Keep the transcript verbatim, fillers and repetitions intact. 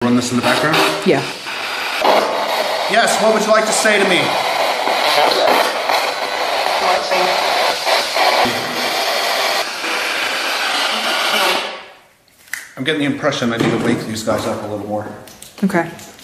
run this in the background? Yeah. Yes, what would you like to say to me? I'm getting the impression I need to wake these guys up a little more. Okay.